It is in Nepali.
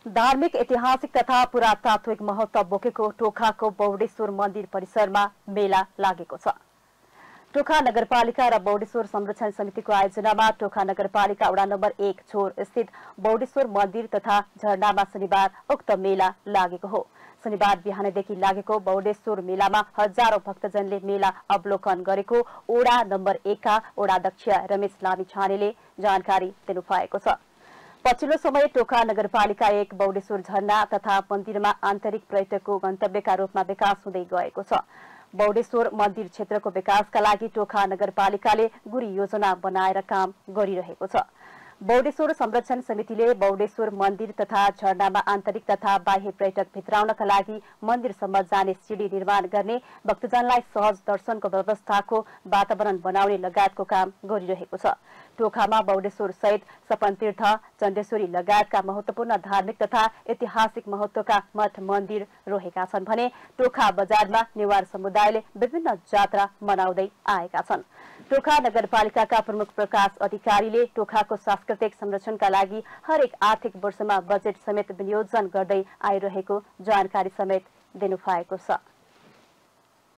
धार्मिक ऐतिहासिक तथा पुरातात्विक महत्व बोकेको टोखाको बौडेश्वर मन्दिर परिसरमा मेला लागेको छ। टोखा नगरपालिका र बौडेश्वर संरक्षण समितिको आयोजनामा टोखा नगरपालिका वडा नम्बर 1 छोर स्थित बौडेश्वर मन्दिर तथा झरनामा शनिबार उक्त मेला लागेको हो। शनिबार बिहानदेखि लागेको बौडेश्वर मेलामा हजारौं भक्तजनले मेला अवलोकन गरेको वडा नम्बर 1 का वडाध्यक्ष रमेश लामिछानेले जानकारी दिनुभएको छ। पछिल्लो समय टोखा नगरपालिका 1 बौडेश्वर झरना तथा मन्दिरमा आन्तरिक पर्यटकको गन्तव्यका रूपमा विकास हुँदै गएको छ। बौडेश्वर मन्दिर क्षेत्रको विकासका लागि टोखा नगरपालिकाले गुरी योजना बनाएर काम गरिरहेको छ। बौडेश्वर संरक्षण समितिले बौडेश्वर मन्दिर तथा झरनामा आन्तरिक तथा बाह्य पर्यटक भित्राउनका लागि मन्दिरसम्म जाने सिडी निर्माण गर्ने, भक्तजनलाई सहज दर्शनको व्यवस्थाको वातावरण बनाउने लगायतको काम गरिरहेको छ। टोखामा बौडेश्वर सहित सपनतीर्थ, चण्डेश्वरी लगायतका महत्वपूर्ण धार्मिक तथा ऐतिहासिक महत्वका मठ मन्दिर रहेका छन् भने टोखा बजारमा नेवार समुदायले विभिन्न जात्रा मनाउँदै आएका छन्। टोखा नगरपालिकाका प्रमुख प्रकाश अधिकारीले टोखाको सांस्कृतिक संरक्षणका लागि हरेक आर्थिक वर्षमा बजेट समेत विनियोजन गर्दै आइरहेको जानकारी समेत दिनुभएको छ।